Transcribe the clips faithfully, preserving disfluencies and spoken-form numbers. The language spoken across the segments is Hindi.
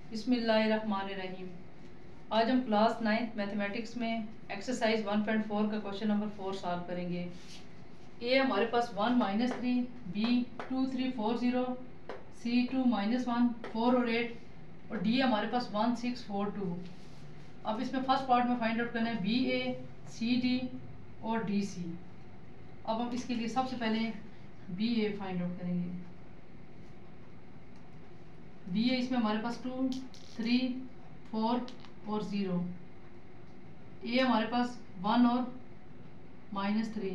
बिस्मिल्लाहिर्रहमानिर्रहीम। आज हम क्लास नाइन्थ मैथमेटिक्स में एक्सरसाइज वन पॉइंट फोर का क्वेश्चन नंबर फोर सॉल्व करेंगे। ए हमारे पास one minus three, B two three four zero, C two minus one four और एट, और डी हमारे पास वन सिक्स फोर टू। अब इसमें फर्स्ट पार्ट में फाइंड आउट करना है बी ए, सी डी और डी सी। अब हम इसके लिए सबसे पहले बी ए फाइंड आउट करेंगे। बी ए इसमें हमारे पास टू, थ्री, फोर और ज़ीरो। ए हमारे पास वन और माइनस थ्री।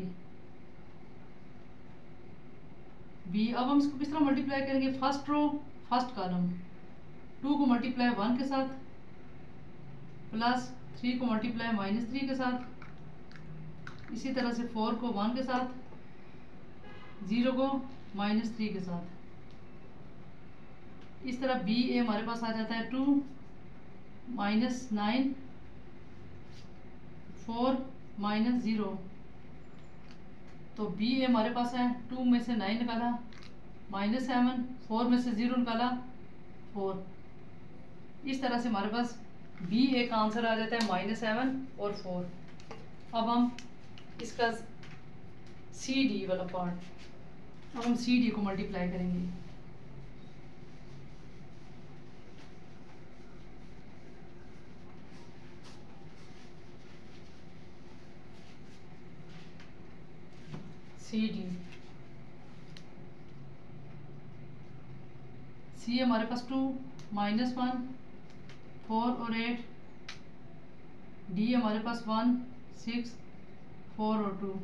बी अब हम इसको किस तरह मल्टीप्लाई करेंगे? First row first column, two को मल्टीप्लाई वन के साथ, प्लस थ्री को मल्टीप्लाई माइनस थ्री के साथ, इसी तरह से फोर को वन के साथ, ज़ीरो को माइनस थ्री के साथ। इस तरह बी ए हमारे पास आ जाता है two minus nine, four minus zero. तो बी ए हमारे पास है टू में से नाइन निकाला माइनस सेवन, फोर में से ज़ीरो निकाला फोर। इस तरह से हमारे पास बी ए का आंसर आ जाता है माइनस सेवन और फोर। अब हम इसका सी डी वाला पार्ट, अब हम सी डी को मल्टीप्लाई करेंगे। सी डी सी हमारे पास टू माइनस वन फोर और एट, डी हमारे पास वन सिक्स फोर और टू।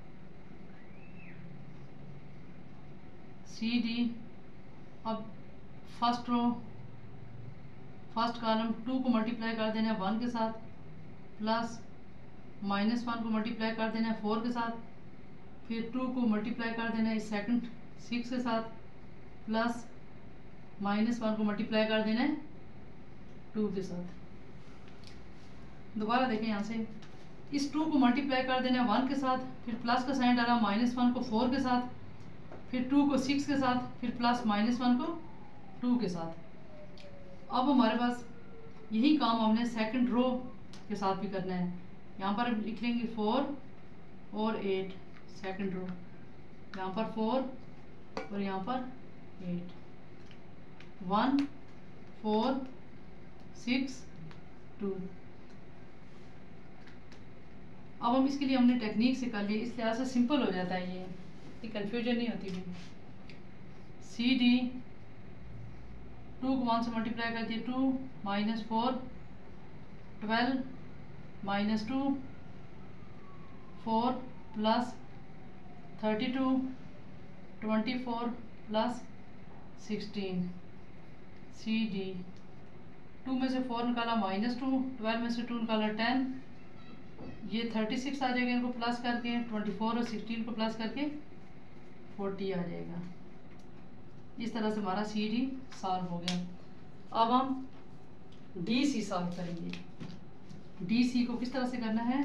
सी डी अब first row first column, two को मल्टीप्लाई कर देना है वन के साथ, प्लस माइनस वन को मल्टीप्लाई कर देना है फोर के साथ, फिर टू को मल्टीप्लाई कर देना है सेकंड सिक्स के साथ, प्लस माइनस वन को मल्टीप्लाई कर देना है टू के साथ। दोबारा देखें यहाँ से, इस टू को मल्टीप्लाई कर देना है वन के साथ, फिर प्लस का साइन डाला, माइनस वन को फोर के साथ, फिर टू को सिक्स के साथ, फिर प्लस माइनस वन को टू के साथ। अब हमारे पास यही काम हमने सेकंड रो के साथ भी करना है। यहाँ पर लिख लेंगे फोर और एट, सेकंड रो, यहाँ पर फोर और यहाँ पर eight, one four six two. अब हम इसके लिए हमने टेक्निक से कर लिया, इस लिहाज से सिंपल हो जाता है, ये कंफ्यूजन नहीं होती भी। सी डी टू को वन से मल्टीप्लाई कर दिया, two minus four twelve minus two four plus thirty two twenty four plus sixteen. C D two में से फोर निकाला माइनस टू, ट्वेल्व में से टू निकाला टेन, ये थर्टी सिक्स आ जाएगा, इनको प्लस करके ट्वेंटी फोर और सिक्सटीन को प्लस करके फोर्टी आ जाएगा। इस तरह से हमारा सी डी सॉल्व हो गया। अब हम डी सी सॉल्व करेंगे। डी सी को किस तरह से करना है?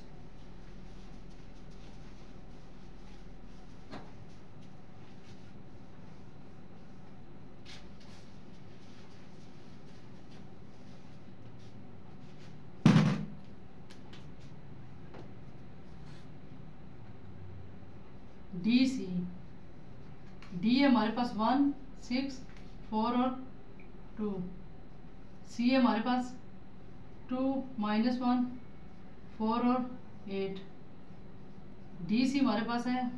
डी सी डी हमारे पास वन सिक्स फोर और टू, सी हमारे पास टू माइनस वन फोर और एट, डी सी हमारे पास है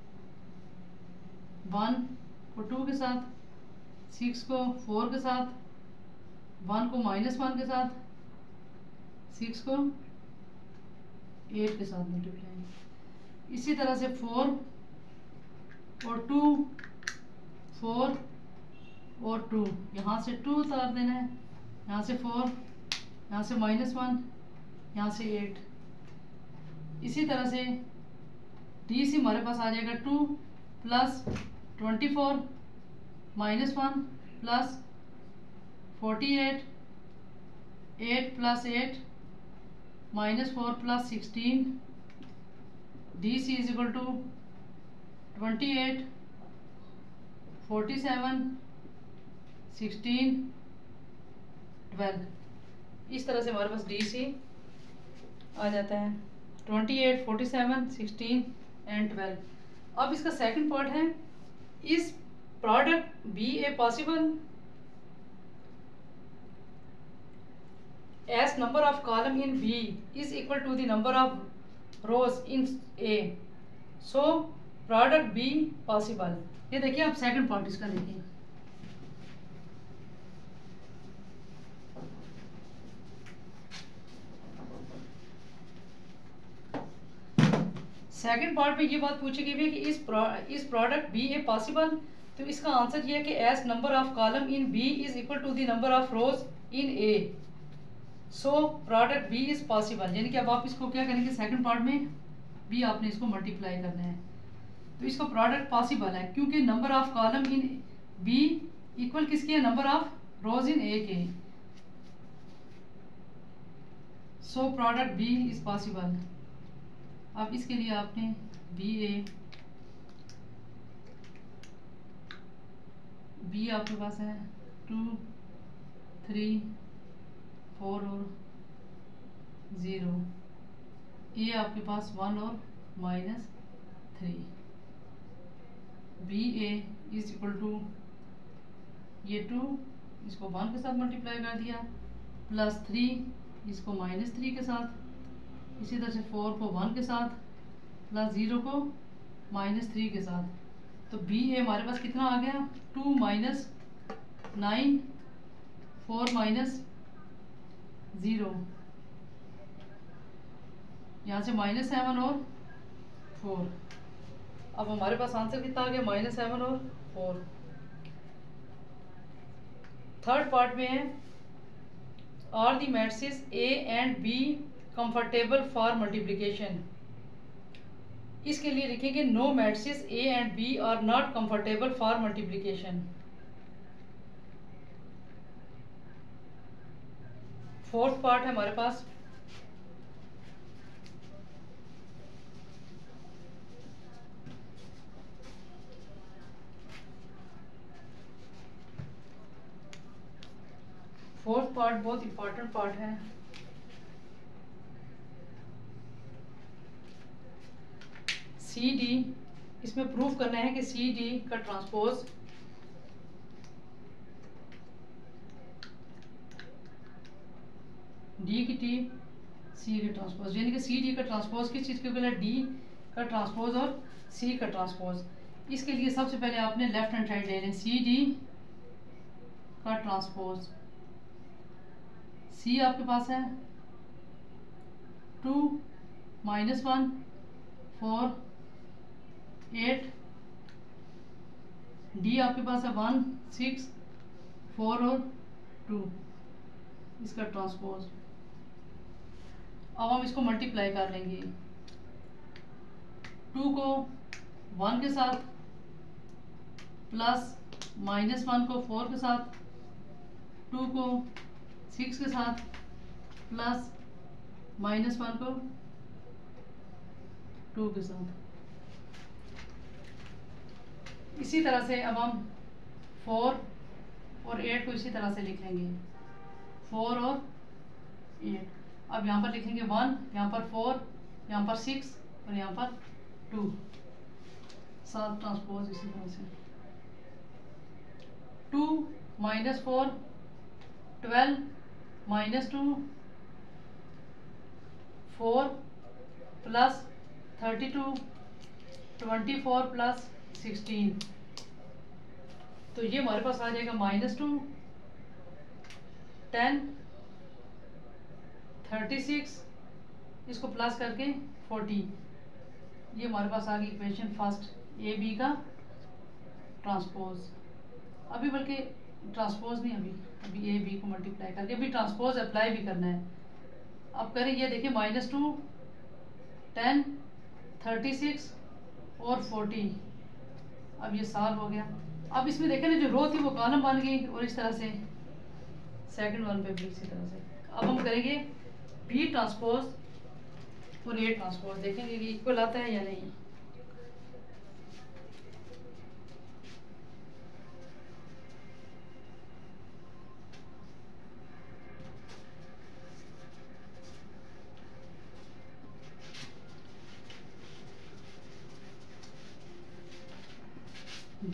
वन को टू के साथ, सिक्स को फोर के साथ, वन को माइनस वन के साथ, सिक्स को एट के साथ मल्टीप्लाई। इसी तरह से फोर और टू, फोर और टू, यहाँ से टू उतार देना है, यहाँ से फोर, यहाँ से माइनस वन, यहाँ से एट। इसी तरह से डी सी हमारे पास आ जाएगा two plus twenty four minus one plus forty eight, eight plus eight minus four plus sixteen. D C is equal to twenty eight, forty seven, sixteen twelve. इस तरह से हमारे पास डी सी आ जाता है twenty eight, forty seven, sixteen and twelve. अब इसका सेकंड पार्ट है, इस product B A possible as number of column in B is equal to the number of rows in A, so product B possible। ये देखिए आप सेकंड पार्ट इसका देखिए, सेकंड पार्ट में ये बात पूछी गई है कि इस प्रो, इस प्रोडक्ट बी ए पॉसिबल, तो इसका आंसर ये है कि as number of column in B is equal to the number of rows in A, so product B is possible. यानी कि अब आप इसको क्या करेंगे, सेकंड पार्ट में बी आपने इसको मल्टीप्लाई करना है, तो इसको प्रोडक्ट पॉसिबल है क्योंकि number of column in B equal किसके है, number of rows in A के, so product B is possible. अब इसके लिए आपने बी ए बी आपके पास है टू, थ्री, फोर और ज़ीरो, ए आपके पास वन और minus three, B A is equal to ये टू, इसको वन के साथ मल्टीप्लाई कर दिया, प्लस थ्री इसको माइनस थ्री के साथ, इसी तरह से फोर को वन के साथ, प्लस ज़ीरो को माइनस थ्री के साथ, तो बी ए हमारे पास कितना आ गया, two minus nine, four minus zero, यहाँ से माइनस सेवन और फोर। अब हमारे पास आंसर कितना आ गया, माइनस सेवन और फोर। थर्ड पार्ट में है, are the matrices A and B comfortable for multiplication. इसके लिए लिखेंगे no matrices A and B are not comfortable for multiplication. Fourth part है हमारे पास, फोर्थ पार्ट बहुत इंपॉर्टेंट पार्ट है। सी डी, इसमें प्रूफ करना है कि सी डी का ट्रांसपोज डी की टी सी का ट्रांसपोज, यानी कि सी डी का ट्रांसपोज किस चीज़ के इक्वल है, डी का ट्रांसपोज और सी का ट्रांसपोज। इसके लिए सबसे पहले आपने लेफ्ट हैंड साइड ले लें, सी डी का ट्रांसपोज, सी आपके पास है two minus one, four, eight, D आपके पास है वन, सिक्स, फोर और टू, इसका ट्रांसपोज। अब हम इसको मल्टीप्लाई कर लेंगे, टू को वन के साथ, प्लस माइनस वन को फोर के साथ, टू को सिक्स के साथ, प्लस माइनस वन को टू के साथ। इसी तरह से अब हम फोर और एट को इसी तरह से लिख लेंगे, फोर और एट। अब यहाँ पर लिखेंगे वन, यहाँ पर फोर, यहाँ पर सिक्स और यहाँ पर टू, सात ट्रांसपोज इसी तरह से। Two minus four, twelve minus two, four plus thirty two, twenty four plus sixteen, तो ये हमारे पास आ जाएगा minus two, ten, thirty six, इसको प्लस करके फोर्टी। ये हमारे पास आ गई इक्वेशन फर्स्ट, ए बी का ट्रांसपोज। अभी बल्कि ट्रांसपोज नहीं, अभी अभी ए बी को मल्टीप्लाई करके अभी ट्रांसपोज अप्लाई भी करना है। अब करें, ये देखिए minus two, ten, thirty six और फोर्टी, अब ये सॉल्व हो गया। अब इसमें देखें ना, जो रो थी वो कॉलम बन गई, और इस तरह से सेकंड वन पे भी इसी तरह से। अब हम करेंगे बी ट्रांसपोज और ए ट्रांसपोज, देखेंगे कि इक्वल आता है या नहीं।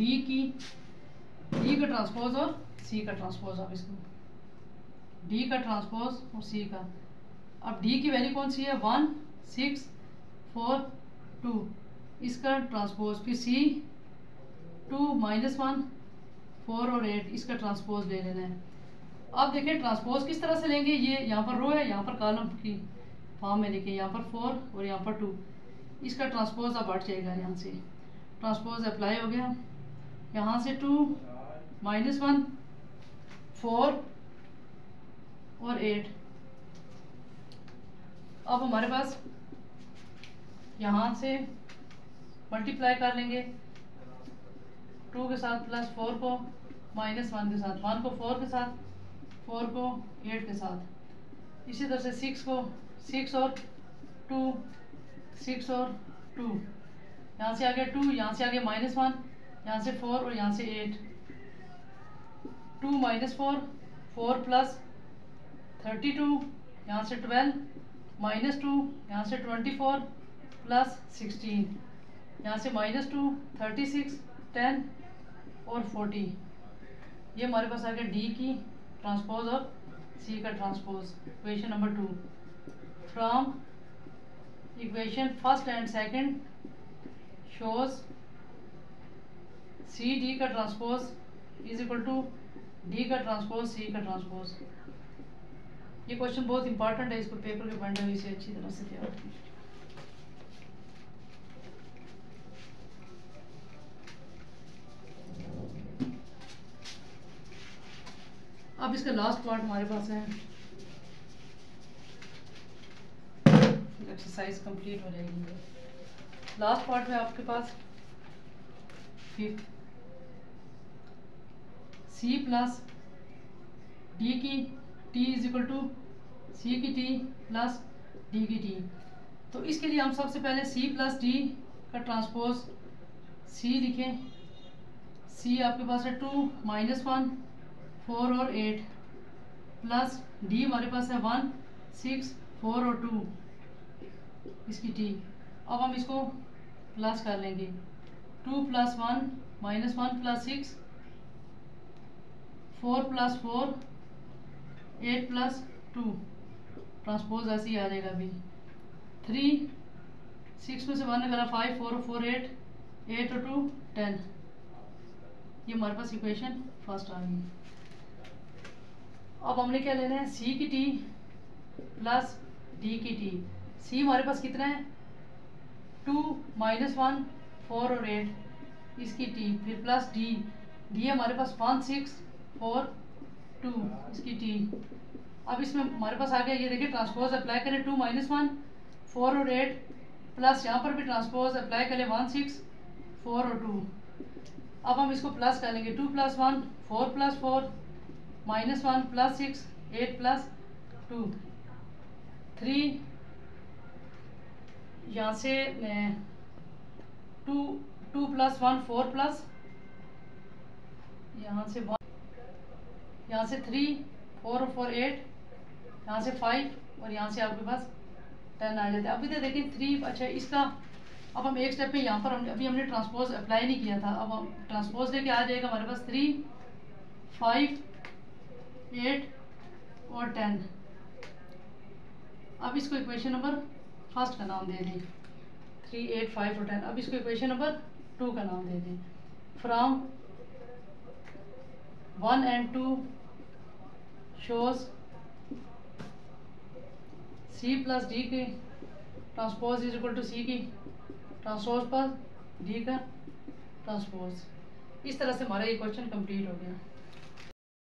डी की डी का ट्रांसपोज और सी का ट्रांसपोज, अब इसको डी का ट्रांसपोज और सी का। अब डी की वैल्यू कौन सी है, वन सिक्स फोर टू, इसका ट्रांसपोज, फिर C two minus one four और एट, इसका ट्रांसपोज ले लेना है। अब देखें ट्रांसपोज किस तरह से लेंगे, ये यहाँ पर रो है, यहाँ पर कॉलम की फॉर्म में लिखे, यहाँ पर फोर और यहाँ पर टू, इसका ट्रांसपोज अब हट जाएगा। यहाँ से ट्रांसपोज अप्लाई हो गया, यहाँ से टू माइनस वन फोर और एट। अब हमारे पास यहाँ से मल्टीप्लाई कर लेंगे टू के साथ प्लस फोर को माइनस वन के साथ, वन को फोर के साथ, फोर को एट के साथ। इसी तरह से सिक्स को सिक्स और टू, सिक्स और टू, यहाँ से आगे टू, यहाँ से आगे माइनस वन, यहाँ से फोर और यहाँ से eight, two minus four, four plus thirty two, यहाँ से ट्वेल्व माइनस टू, यहाँ से ट्वेंटी फोर प्लस सिक्सटीन, यहाँ से minus two, thirty six, ten और फोर्टी। ये हमारे पास आ गया डी की ट्रांसपोज और सी का transpose. Equation number two, from equation first and second shows C D का transpose is equal to D का ट्रांसपोज सी का ट्रांसपोज। ये क्वेश्चन बहुत इंपॉर्टेंट है, इसको पेपर के पॉइंट ऑफ व्यू से अच्छी तरह से तैयार कीजिए। अब इसका लास्ट पार्ट हमारे पास है, एक्सरसाइज कंप्लीट हो जाएगी। लास्ट पार्ट में आपके पास फिफ्थ, सी प्लस डी की T is equal to C की टी प्लस डी की टी। तो इसके लिए हम सबसे पहले सी प्लस डी का ट्रांसपोज सी लिखें। सी आपके पास है टू माइनस वन फोर और एट, प्लस डी हमारे पास है वन सिक्स फोर और टू, इसकी टी। अब हम इसको प्लस कर लेंगे, two plus one minus one plus six, four plus four eight plus two, transpose ऐसे ही आ जाएगा। अभी थ्री, सिक्स में से वन निकाला five, four four eight, eight और टू टेन। ये हमारे पास इक्वेशन फर्स्ट आ गई। अब हमने क्या लेना है, सी की टी प्लस डी की टी। सी हमारे पास कितना है, टू माइनस वन फोर और एट, इसकी टी, फिर प्लस डी, डी हमारे पास वन सिक्स फोर टू, इसकी टी। अब इसमें हमारे पास आ गया, ये देखिए ट्रांसपोज अप्लाई करें, टू माइनस वन फोर और एट, प्लस यहाँ पर भी ट्रांसपोज अप्लाई करें वन सिक्स फोर और टू। अब हम इसको प्लस कर लेंगे, two plus one four plus four minus one plus six eight plus two, three, यहाँ से two two plus one four plus, यहाँ से वन, यहाँ से थ्री, फोर और फोर एट, यहाँ से फाइव और यहाँ से आपके पास टेन आ जाते हैं। अभी तो देखिए थ्री, अच्छा इसका अब हम एक स्टेप पे यहाँ पर हम अभी हमने ट्रांसपोज अप्लाई नहीं किया था, अब हम ट्रांसपोज लेके आ जाएगा हमारे पास थ्री फाइव एट और टेन। अब इसको इक्वेशन नंबर फर्स्ट का नाम दे दें, थ्री एट फाइव और टेन। अब इसको इक्वेशन नंबर टू का नाम दे दें, from one and two shows C plus D के transpose is equal to C की ट्रांसपोज पर डी का ट्रांसपोज। इस तरह से हमारा ये क्वेश्चन कंप्लीट हो गया।